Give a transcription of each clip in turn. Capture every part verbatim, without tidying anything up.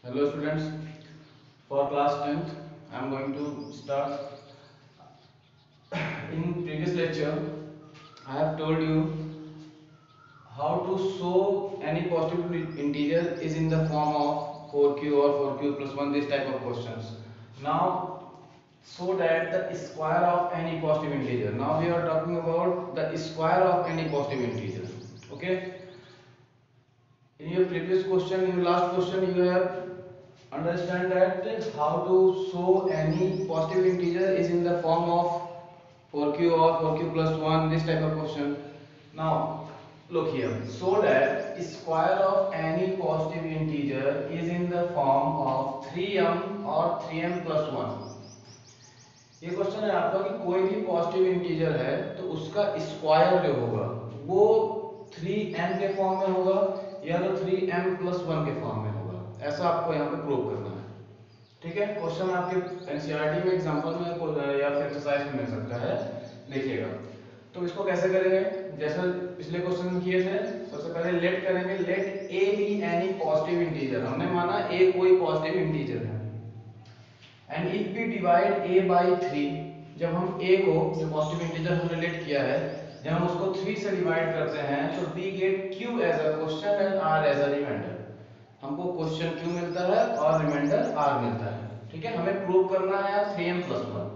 Hello students, for class tenth I am going to start. In previous lecture I have told you how to show any positive integer is in the form of four q or four q plus one, this type of questions. Now so that the square of any positive integer. Now we are talking about the square of any positive integer. Okay. In your previous question, in your last question, you have understand that how to show any positive integer is in the form of four q or four q plus one, this type of question. Now look here, so that square of any positive integer is in the form of three m or three m plus one. ये question है आपका कि कोई भी positive integer है तो उसका square जो होगा वो थ्री एम के फॉर्म में होगा या तो थ्री एम प्लस वन के फॉर्म में होगा, ऐसा आपको यहाँ पे प्रूव करना है। ठीक है, क्वेश्चन आपके एनसीईआरटी में एग्जांपल में या फिर एक्सरसाइज में मिल सकता है, देखिएगा। तो इसको कैसे करेंगे, जैसे पिछले क्वेश्चन में किए थे, सबसे पहले लेट करेंगे, let A be any positive integer. हमने माना ए कोई पॉजिटिव इंटीजर है and if we divide a by three, जब हम a को जो पॉजिटिव इंटीजर हमने लेट किया है, जब हम उसको थ्री से डिवाइड करते हैं तो we get q as a question and r as a remainder. हमको क्वेश्चन q मिलता है और रिमाइंडर r मिलता है। ठीक है, हमें प्रूव करना है थ्री एम प्लस वन।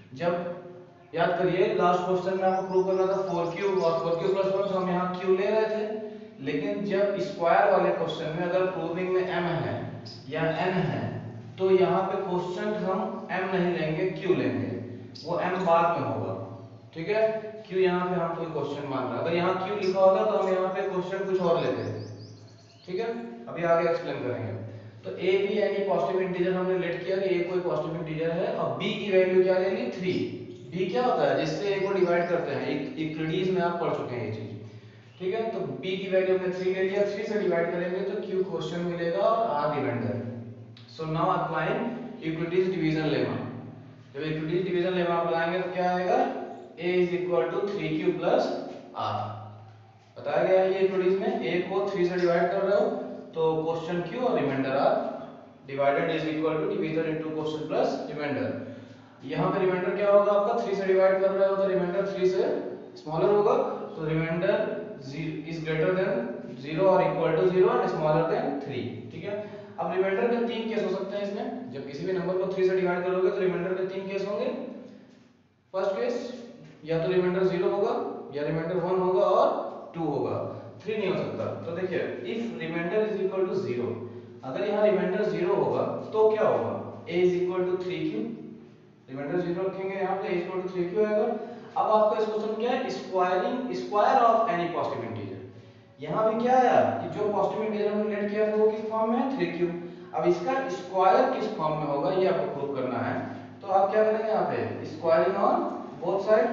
जब याद करिए लास्ट क्वेश्चन में आपको प्रूव करना था फोर क्यू और फोर क्यू प्लस वन, तो हम यहाँ q ले रहे थे, लेकिन जब स्क्वायर वाले क्वेश्चन में अगर प्रूविंग में m है या n है तो यहाँ पे क्वेश्चन हम m नहीं लेंगे, q लेंगे, वो m बाद में होगा। ठीक है, q यहाँ पे हम कोई क्वेश्चन मान रहा है, अगर यहाँ q लिखा होता तो हम यहाँ पे क्वेश्चन कुछ और लेते। ठीक है, अभी आगे एक्सप्लेन करेंगे। तो a b यानी पॉजिटिव इंटीजर हमने लेट किया कि a कोई पॉजिटिव इंटीजर है और b की वैल्यू क्या ले ली, थ्री। b क्या होता है, जिससे a को डिवाइड करते हैं, यूक्लिड्स में आप पढ़ चुके हैं ये चीज। ठीक है, तो b की वैल्यू हमने थ्री ले लिया, थ्री से डिवाइड करेंगे तो q क्वेश्चन मिलेगा और r remainder. So now applying Euclide's division lemma. जब Euclide's division lemma अप्लाएंगे तो क्या आएगा, a is equal to three Q plus r। बताया गया है ये Euclide's में, a को थ्री से डिवाइड कर रहे हो तो क्वेश्चन q और remainder r, divided is equal to division into question plus remainder. यहाँ पे रिमाइंडर क्या होगा आपका, थ्री से डिवाइड कर रहे हो तो रिमाइंडर थ्री से स्मॉलर होगा, तो remainder is greater than zero और equal to zero and smaller than three. ठीक है, अब रिमाइंडर के तीन केस हो सकते हैं इसमें, जब किसी भी नंबर को थ्री से डिवाइड करोगे तो रिमाइंडर के तीन केस होंगे। फर्स्ट केस, या तो रिमाइंडर जीरो होगा या रिमाइंडर वन होगा और टू होगा, थ्री नहीं हो सकता। तो देखिए, if remainder is equal to zero, अगर यहाँ रिमाइंडर जीरो होगा तो क्या होगा, a is equal to three Q, remainder zero रखेंगे यहाँ पे, a equal to three Q आएगा। अब आपका इस क्वेश्चन क्या है, squaring square of any positive integer. यहाँ भी क्या आया कि जो पॉजिटिव इंटीजर हमने लेट किया था वो किस फॉर्म में है, थ्री क्यू। अब इसका स्क्वायर किस फॉर्म में होगा ये आपको प्रूव करना है, तो आप क्या करेंगे यहाँ पे, स्क्वायरिंग ऑन बोथ साइड।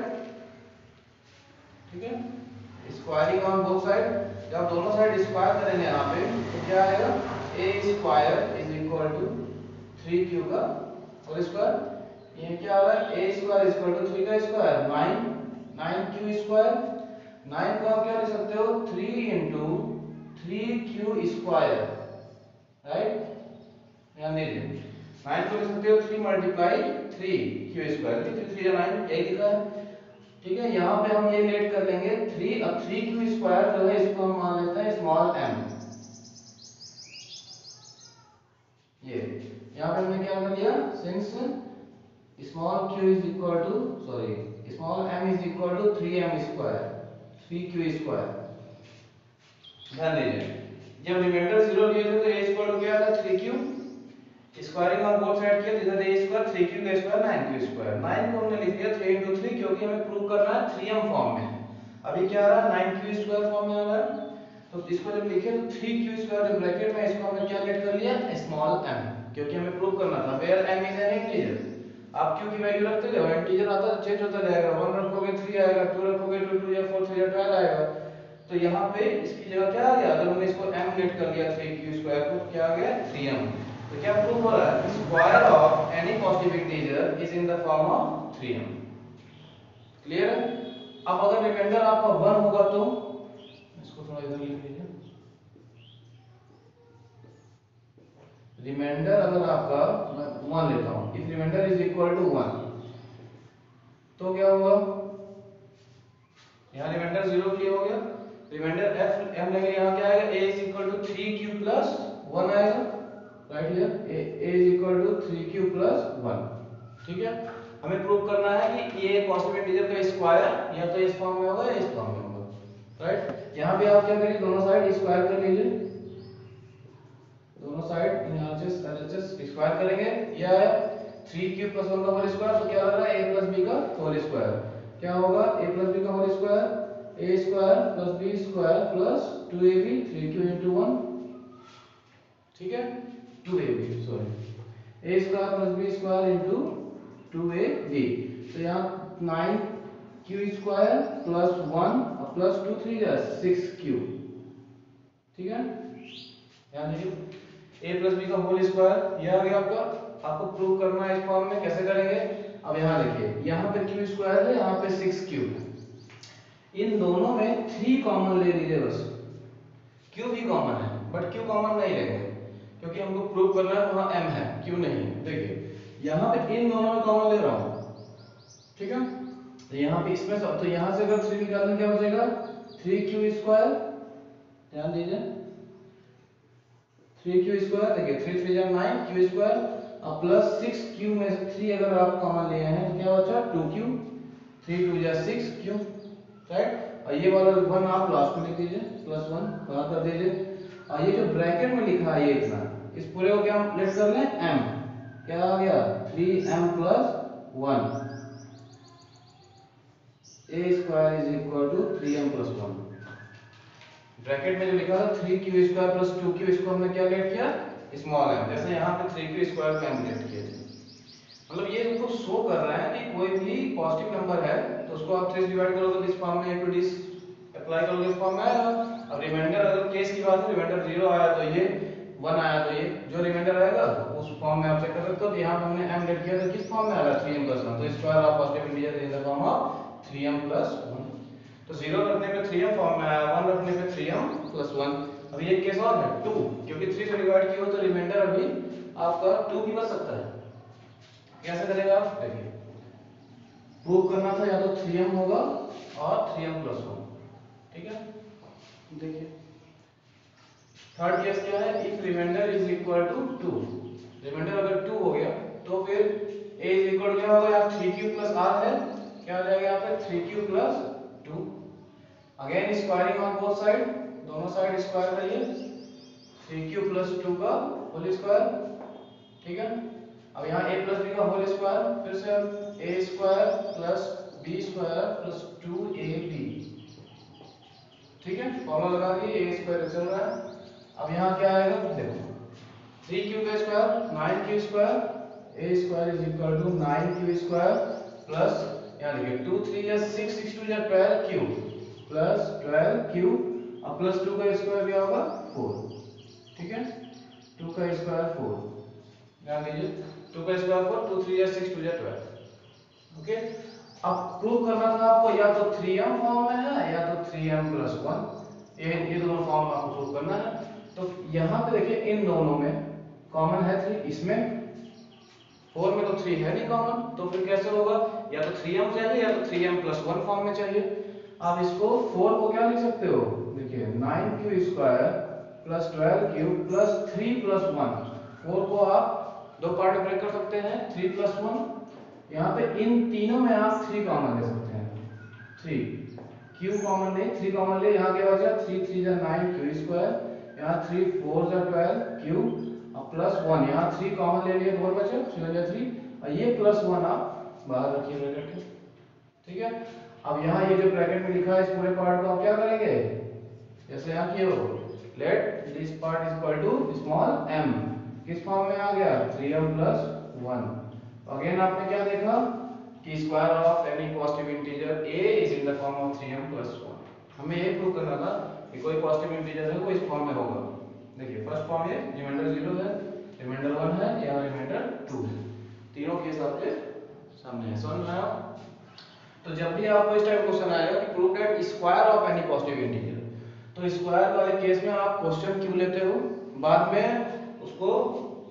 ठीक है, स्क्वायरिंग ऑन बोथ साइड, जब दोनों साइड स्क्वायर करेंगे यहाँ पे तो क्या आएगा, a square is equal to three Q का होल स्क्वायर। ये क्या आ रहा है, a square is equal to three का square, nine, nine Q square. Nine को आप क्या लिख सकते हो, three into three Q square, right. ध्यान दीजिए, नाइन को लिख सकते हो three multiply three Q square, three three nine, यही लिखा है। ठीक है, यहाँ पे हम ये लेट कर लेंगे थ्री, अब थ्री क्यू स्क्वायर जो है इसको हम मान लेते हैं स्मॉल m। ये यहाँ पे हमने क्या कर लिया, since small q is equal to sorry small m is equal to three M square, three Q square. ध्यान दीजिए, जब रिमाइंडर जीरो लिए थे तो a इक्वल टू क्या था, three Q, squaring on both side किया, इधर a स्क्वायर थ्री क्यू का square nine Q square. Nine को हमने लिख दिया थ्री into थ्री, क्योंकि हमें प्रूव करना है थ्री एम फॉर्म में। अभी क्या आ रहा है, नाइन क्यू स्क्वायर फॉर्म में आ रहा है, तो इसको जब लिखे तो थ्री क्यू स्क्वायर जो ब्रैकेट में, इसको हमने क्या लेट कर लिया, स्मॉल m, क्योंकि हमें प्रूव करना था where m is an integer. आप q की वैल्यू रखते जाओ, इंटीजर आता है चेंज होता जाएगा, वन रखोगे थ्री आएगा, टू रखोगे टू, टू या फोर, थ्री या ट्वेल्व आएगा। तो यहाँ पे इसकी जगह क्या आ गया, अगर हमने इसको m लेट कर लिया थ्री क्यू स्क्वायर को, क्या आ गया, थ्री एम। तो क्या प्रूव हो रहा है, square of any positive integer is in the form of three M. Clear है। अब अगर रिमाइंडर आपका वन होगा तो इसको थोड़ा इधर लिख लीजिए, रिमाइंडर अगर आपका मैं वन लेता हूं, if remainder is equal to one, तो क्या होगा, यहाँ रिमाइंडर जीरो के लिए हो गया, रिमाइंडर एफ एम लेंगे, यहाँ क्या आएगा, a is equal to three Q plus one आएगा, right here a is equal to three Q plus one. ठीक है, हमें प्रूव करना है कि ये पॉजिटिव इंटीजर का स्क्वायर या तो इस फॉर्म में होगा या इस फॉर्म में होगा, राइट। यहाँ पे आप क्या करिए, दोनों साइड स्क्वायर कर लीजिए, दोनों side in RHS RHS square करेंगे, या थ्री क्यू प्लस वन का होल स्क्वायर, तो क्या लग रहा है a प्लस b का होल स्क्वायर, क्या होगा a प्लस b का whole square, a square plus b square plus two A B, three Q into one, ठीक है, two A B sorry, a square plus b square into two A B, तो यहाँ nine Q square plus one और plus two three जा six Q, ठीक है, ध्यान दीजिए a प्लस b का होल स्क्वायर, यह आ गया आपका, आपको प्रूव करना है इस फॉर्म में, कैसे करेंगे, अब यहाँ देखिए, यहाँ पे क्यू स्क्वायर है, यहाँ पे सिक्स क्यू, इन दोनों में थ्री कॉमन ले लीजिए बस, क्यू भी कॉमन है बट क्यू कॉमन नहीं लेंगे क्योंकि हमको प्रूव करना है वहां m है, क्यू नहीं है। देखिए यहाँ पे इन दोनों में कॉमन ले रहा हूँ, ठीक है, तो यहाँ पे इसमें तो यहाँ से अगर थ्री निकालने क्या बचेगा, थ्री क्यू स्क्वायर, ध्यान दीजिए थ्री क्यू स्क्वायर, देखिए थ्री थ्री जा नाइन क्यू स्क्वायर और प्लस सिक्स क्यू में से थ्री अगर आप कॉमन लिए हैं तो क्या बचा, टू क्यू, थ्री टू जा सिक्स क्यू, राइट, और ये वाला वन आप लास्ट में लिख दीजिए, प्लस वन वहां कर दीजिए, और ये जो ब्रैकेट में लिखा है ये इतना, इस पूरे को क्या हम लेट कर लें, m, क्या आ गया, three M plus one, a square is equal to three M plus one, bracket में जो लिखा था three Q square plus two Q, इसको हमने क्या लेट किया, स्मॉल m, जैसे यहाँ पे थ्री क्यू स्क्वायर का m लेट किया, मतलब ये हमको शो कर रहा है कि कोई भी पॉजिटिव नंबर है तो उसको आप थ्री से डिवाइड करोगे तो इस फॉर्म में, टू दिस अप्लाई करोगे इस फॉर्म में आएगा। अब रिमाइंडर अगर केस की बात है, रिमाइंडर जीरो आया तो ये, वन आया तो ये, जो रिमाइंडर आएगा उस फॉर्म में आप चेक कर सकते हो, तो यहाँ पे हमने m लेट किया तो किस फॉर्म में आएगा, थ्री एम प्लस वन, तो square of positive integer in the form of three M plus one, तो जीरो रखने पे थ्री एम फॉर्म में आया, वन रखने पे थ्री एम प्लस वन। अब ये केस और है टू, क्योंकि थ्री से डिवाइड किया हो तो रिमाइंडर अभी आपका टू भी बच सकता है, कैसे करेगा आप, देखिए प्रूव करना था या तो थ्री एम होगा और थ्री एम प्लस वन, ठीक है, देखिए थर्ड केस क्या है, if remainder is equal to two, remainder अगर टू हो गया तो फिर a इज इक्वल क्या होगा, यहाँ थ्री क्यू प्लस r है, क्या हो जाएगा यहाँ पे three Q plus two, again squaring on both side, दोनों साइड स्क्वायर करिए, थ्री क्यू प्लस टू का होल स्क्वायर, ठीक है, अब यहाँ a प्लस b का होल स्क्वायर, फिर से a square plus b square plus two A b, ठीक है, फॉर्मूला लगा दिए, a स्क्वायर चल रहा है। अब यहाँ क्या आएगा, देखो थ्री क्यू का square nine Q square, a square is equal to nine Q square plus, यहाँ देखिए टू थ्री या सिक्स, सिक्स टू या twelve q plus twelve q और प्लस टू का स्क्वायर क्या होगा, फोर, ठीक है, टू का स्क्वायर फोर, ध्यान दीजिए टू का स्क्वायर फोर, टू थ्री या सिक्स टू या ट्वेल्व, ओके। अब प्रूव करना था आपको या तो थ्री एम फॉर्म में है या तो थ्री एम प्लस वन, ये ये दोनों फॉर्म आपको प्रूव करना है। तो यहाँ पे देखिए इन दोनों में कॉमन है थ्री, इसमें फोर में तो थ्री है नहीं कॉमन, तो फिर कैसे होगा, या तो थ्री एम चाहिए या तो three M plus one form में चाहिए। आप इसको फोर को क्या लिख सकते हो, देखिए nine Q square plus twelve q plus three plus one, four को आप दो पार्ट ब्रेक कर सकते हैं, थ्री प्लस वन, यहाँ पे इन तीनों में आप थ्री कॉमन ले सकते हैं, थ्री क्यू कॉमन नहीं, थ्री कॉमन ले, यहाँ क्या बचा, थ्री थ्री जा नाइन क्यू स्क्वायर, यहाँ थ्री फोर जा ट्वेल्व क्यू और प्लस वन, यहाँ थ्री कॉमन ले लिए, फोर बचे, थ्री वन जा थ्री, और ये प्लस वन आप बाहर रखिए ब्रैकेट के, ठीक है। अब यहाँ ये जो ब्रैकेट में लिखा है इस पूरे पार्ट को आप क्या करेंगे, जैसे यहाँ किए हो, let this part is equal to small m, किस फॉर्म में आ गया, three M plus one. Again आपने क्या देखा कि square of any positive integer a is in the form of three M plus one, हमें ये प्रूव करना था कि कोई पॉजिटिव इंटीजर है वो इस फॉर्म में होगा। देखिए फर्स्ट फॉर्म ये रिमाइंडर जीरो है, रिमाइंडर वन है या रिमाइंडर टू है, तीनों केस आपके सामने है, समझ में आया। तो जब भी आपको इस टाइप क्वेश्चन आएगा कि prove that square of any positive integer, तो स्क्वायर वाले केस में आप क्वेश्चन क्यों लेते हो, बाद में उसको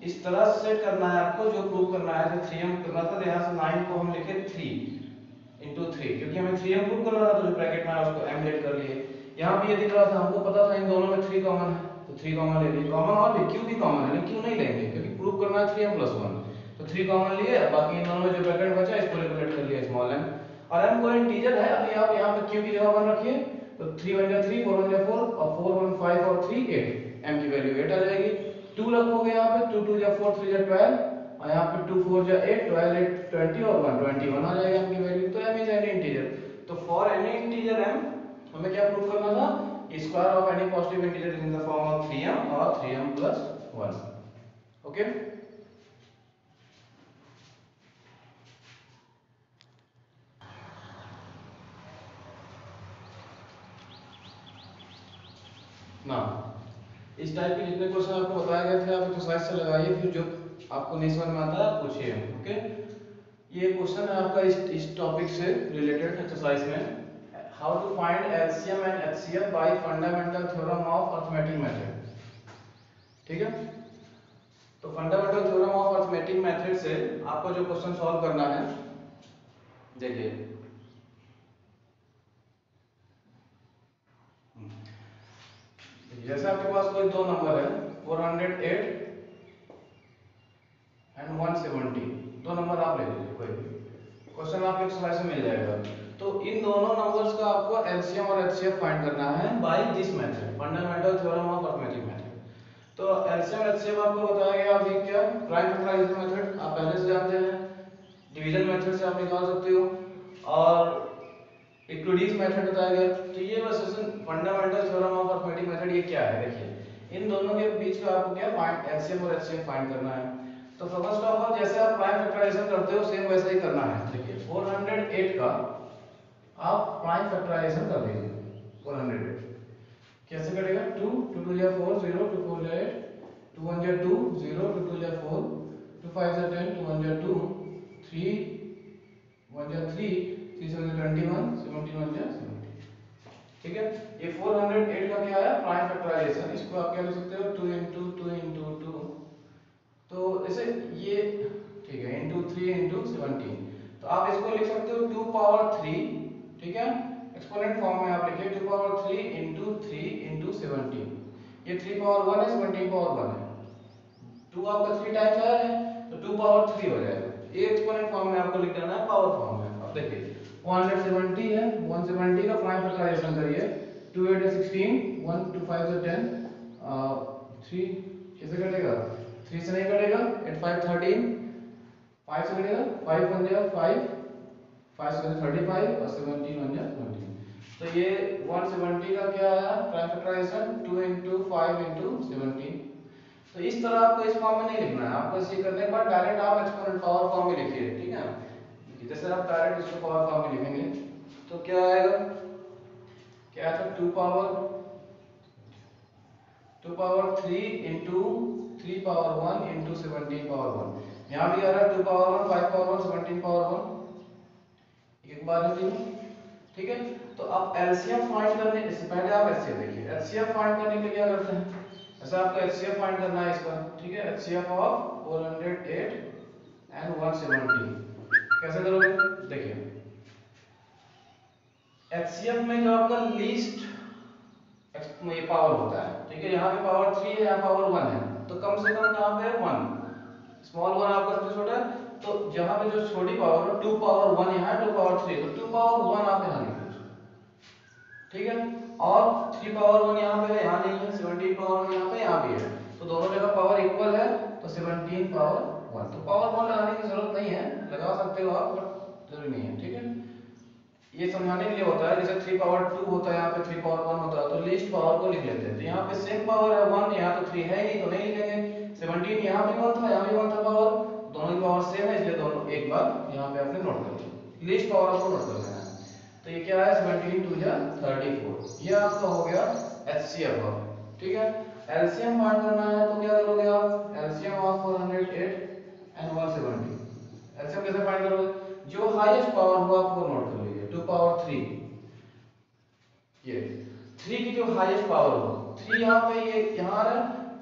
इस तरह सेट करना है आपको, जो प्रूव करना है, जो थ्री एम करना था, तो यहाँ से नाइन को हम लिखे थ्री इंटू थ्री, क्योंकि हमें थ्री एम प्रूव करना था, तो जो ब्रैकेट में उसको एम लेट कर लिए। यहाँ भी ये दिख रहा था, हमको पता था इन दोनों में थ्री कॉमन है, तो थ्री कॉमन ले लिए। कॉमन और भी, क्यू भी कॉमन है, लेकिन क्यू नहीं लेंगे क्योंकि प्रूव करना है थ्री एम प्लस वन, तो थ्री कॉमन लिए। बाकी इन दोनों में जो ब्रैकेट बचा इसको लेट कर लिया स्मॉल एम, और एम कोई इंटीजर है, अभी आप यहाँ पे क्यू की जगह वन रखिए, तो थ्री वन जा थ्री, फोर वन जा फोर, और फोर वन फाइव और थ्री एट, एम की वैल्यू एट आ जाएगी। टू रखोगे यहाँ पे, टू टू जा फोर, थ्री जा ट्वेल्व, और यहाँ पे टू फोर जा एट, ट्वेल्व एट ट्वेंटी, और वन ट्वेंटी वन आ जाएगा एम की वैल्यू। तो एम इज एनी इंटीजर। तो फॉर एनी इंटीजर एम हमें क्या प्रूव करना था, square of any positive integer in the form of three m और three M plus one. Okay, ना इस टाइप के जितने क्वेश्चन आपको बताए गए थे आप एक्सरसाइज से लगाइए, फिर जो आपको नहीं समझ में आता है पूछिए। ओके, ये क्वेश्चन है आपका इस इस टॉपिक से रिलेटेड एक्सरसाइज में, how to find LCM and HCF by fundamental theorem of arithmetic method. ठीक है, तो fundamental theorem of arithmetic method से आपको जो क्वेश्चन सॉल्व करना है, देखिए जैसे आपके पास कोई दो नंबर है, four hundred eight and one seventy, दो नंबर आप ले लीजिए, कोई भी क्वेश्चन आपके एक्सरसाइज में मिल जाएगा। तो इन दोनों नंबर्स का आपको एलसीएम और एचसीएफ फाइंड करना है by this method, fundamental theorem of arithmetic method. तो एलसीएम और एचसीएफ आपको बताया गया अभी क्या, प्राइम फैक्टराइजेशन मेथड आप पहले से जानते हैं, डिवीजन मेथड से आप निकाल सकते हो, और यूक्लिडियन मेथड बताया गया। तो ये बस fundamental theorem of arithmetic method ये क्या है, देखिए इन दोनों के बीच का आपको क्या फाइंड, एलसीएम और एचसीएफ फाइंड करना है। तो फर्स्ट ऑफ ऑल जैसे आप प्राइम फैक्टराइजेशन करते हो सेम वैसा ही करना है। देखिए फोर हंड्रेड एट का आप प्राइम फैक्टराइजेशन कर लीजिए, फोर हंड्रेड एट कैसे करेगा, टू टू टू जा फोर, जीरो टू फोर जा एट, टू वन जा टू, जीरो टू टू जा फोर, टू फाइव जा टेन, टू वन जा टू, थ्री वन जा थ्री, थ्री सेवन जा ट्वेंटी वन, सेवेंटी वन जा सेवेंटी। ठीक है, ये फोर हंड्रेड एट का क्या है, प्राइम फैक्टराइजेशन। इसको आप क्या लिख सकते हो, two into two into two, तो ऐसे ये ठीक है, इंटू थ्री इंटू सेवनटीन, तो आप इसको लिख सकते हो टू पावर थ्री। ठीक है, एक्सपोनेंट फॉर्म में आप लिखिए two power three into three into seventeen, ये थ्री पावर वन है, सेवनटीन पावर वन है, टू आपका थ्री टाइम्स आया है तो टू पावर थ्री हो जाएगा। ये एक्सपोनेंट फॉर्म में आपको लिख देना है, पावर फॉर्म में। अब देखिए वन सेवेंटी है, वन सेवेंटी का प्राइम फैक्टराइजेशन करिए, two eight sixteen, one two five से टेन, थ्री कैसे कटेगा, थ्री से नहीं कटेगा, एट फाइव थर्टीन, फाइव से कटेगा, फाइव वन जा फाइव, फाइव से थर्टी फाइव, और सेवनटीन वन जा सेवनटीन। तो ये वन सेवेंटी का क्या है prime factorization, two into five into seventeen. तो इस तरह आपको इस फॉर्म में नहीं लिखना है, आपको इसे करने के बाद डायरेक्ट आप एक्सपोनेंट पावर फॉर्म में लिखिए। ठीक है, जैसे आप डायरेक्ट इसको पावर फॉर्म में लिखेंगे तो क्या आएगा, क्या था, two power two power three into three power one into seventeen power one, यहाँ भी आ रहा है two power one, five power one, seventeen power one, एक बार लिख लो। ठीक है, तो आप एलसीएम फाइंड करने इससे पहले आप एचसीएफ देखिए, एचसीएफ फाइंड करने के लिए क्या करते हैं, ऐसा आपको एचसीएफ फाइंड करना है इसका। ठीक है, HCF of four hundred eight and one seventy कैसे करोगे, देखिए एचसीएफ में जो आपका लीस्ट ये पावर होता है, ठीक है, यहाँ पे पावर थ्री है, यहाँ पावर वन है, तो कम से कम कहाँ पे वन, स्मॉल वन आपका सबसे छोटा है, तो जहाँ पे जो छोटी पावर है टू पावर वन यहाँ है, टू पावर थ्री, तो टू पावर वन आप यहाँ लिख दीजिए। ठीक है, और थ्री पावर वन यहाँ पे है, यहाँ नहीं है, सेवनटीन पावर वन यहाँ पे, यहाँ भी है, तो दोनों जगह पावर इक्वल है, तो सेवनटीन पावर वन, तो पावर वन लगाने की जरूरत नहीं है, लगा सकते हो आप बट जरूरी नहीं है। ठीक है, ये समझाने के लिए होता है, जैसे थ्री पावर टू होता है, यहाँ पे थ्री पावर वन होता है, तो लीस्ट पावर को लिख लेते हैं। तो यहाँ पे सेम पावर है वन, यहाँ तो थ्री है ही तो नहीं लिखेंगे, सेवनटीन यहाँ भी वन था, यहाँ भी वन था पावर, दोनों की पावर सेम है, इसलिए दोनों एक बार यहाँ पे आपने नोट कर लिया, लीस्ट पावर आपको नोट कर लेना है। तो ये क्या है, सेवनटीन टू जा थर्टी फोर, ये आपका हो गया एचसीएफ। ठीक है, एलसीएम फाइंड करना है तो क्या करोगे आप, LCM of four hundred eight and one seventy, LCM कैसे फाइंड करोगे, जो हाईएस्ट पावर हो आपको नोट कर लीजिए, टू पावर थ्री, ये थ्री की जो हाईएस्ट पावर हो, थ्री यहाँ पे ये यहाँ आ रहा है,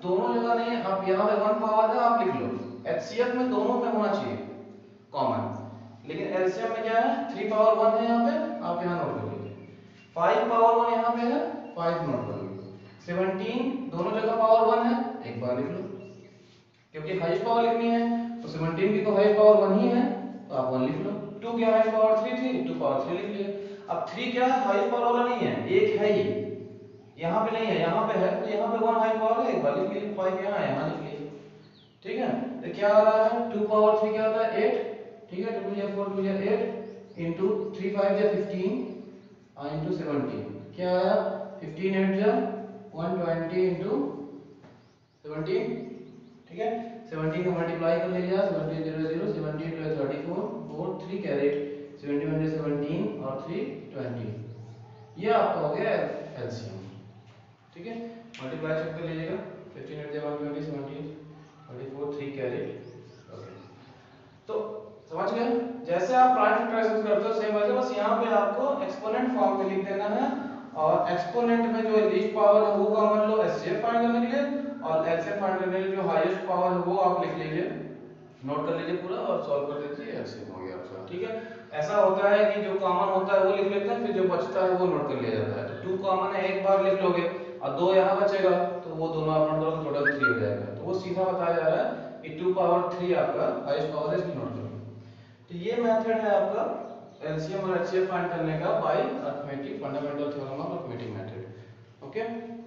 दोनों जगह नहीं है, आप यहाँ पे वन पावर है आप लिख लो, एचसीएफ में दोनों में होना चाहिए कॉमन, लेकिन एलसीएम में क्या है थ्री पावर वन है यहाँ पे, आप यहाँ नोट कर लीजिए, फाइव पावर वन यहाँ पे है, फाइव नोट कर लीजिए, सेवनटीन दोनों जगह पावर वन है, एक बार लिख लो, क्योंकि हाईएस्ट पावर लिखनी है तो सेवनटीन की तो हाईएस्ट पावर वन ही है तो आप वन लिख लो, टू क्या हाईएस्ट पावर थ्री थी, टू पावर थ्री लिख लिए। अब थ्री क्या है हाईएस्ट पावर वाला नहीं है, एक है ही, यहाँ पे नहीं है, यहाँ पे है, तो यहाँ पे वन हाई पावर है, एक बार लिख लीजिए, फाइव यहाँ है, यहाँ लिख लीजिए, ठीक है। तो क्या आ रहा है टू पावर थ्री क्या होता है एट, ठीक है, टू या फोर टू या एट इंटू थ्री फाइव या फिफ्टीन इंटू सेवनटीन, क्या आया फिफ्टीन एट या वन ट्वेंटी इंटू सेवनटीन, ठीक है, सेवनटीन का मल्टीप्लाई कर लीजिए, seventeen zero zero, seventeen two thirty four, four three carat, seventeen one seventeen और थ्री ट्वेंटी, ये आपका हो गया एलसीएम, ठीक है, मल्टीप्लाई चेक कर लीजिएगा, fifteen eight one twenty, seventeen thirty four, three carat, okay. तो समझ गए, जैसे आप प्राइम फैक्टराइजेशन करते हो सेम वैसे, बस यहाँ पे आपको एक्सपोनेंट फॉर्म में लिख देना है, और एक्सपोनेंट में जो लीस्ट पावर है वो कॉमन लो एचसीएफ फाइंड करने के लिए, और एलसीएम फाइंड करने के लिए जो हाईएस्ट पावर है वो आप लिख लीजिए, नोट कर लीजिए पूरा और सॉल्व कर दीजिए, एलसीएम हो गया आपका, ठीक है। ऐसा होता है कि जो कॉमन होता है वो लिख लेते हैं, फिर जो बचता है वो नोट कर लिया जाता है, तो टू कॉमन है एक बार लिख लोगे और दो यहाँ बचेगा तो वो दोनों आप नोट करोगे, टोटल थ्री हो जाएगा, तो वो सीधा बताया जा रहा है कि टू पावर थ्री आपका हाईएस्ट पावर है, इसमें नोट करो। तो ये मेथड है आपका एलसीएम और एचसीएफ फाइंड करने का by arithmetic fundamental theorem of arithmetic method, okay.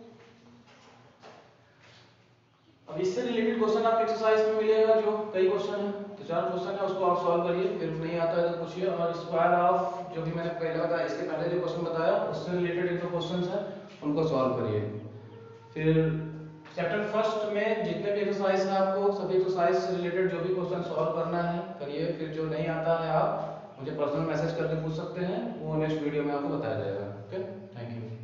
अब इससे रिलेटेड क्वेश्चन आपको एक्सरसाइज में मिलेगा, जो कई क्वेश्चन है, तो चार क्वेश्चन है, उसको आप सॉल्व करिए, फिर नहीं आता है तो पूछिए, और स्क्वायर ऑफ जो भी मैंने पहले बताया, इसके पहले जो क्वेश्चन बताया उससे रिलेटेड एक दो क्वेश्चंस है उनको सॉल्व करिए। फिर चैप्टर फर्स्ट में जितने भी एक्सरसाइज है आपको सभी एक्सरसाइज से रिलेटेड जो भी क्वेश्चन सॉल्व करना है करिए, फिर जो नहीं आता है आप मुझे पर्सनल मैसेज करके पूछ सकते हैं, वो नेक्स्ट वीडियो में आपको बताया जाएगा, ओके, थैंक यू।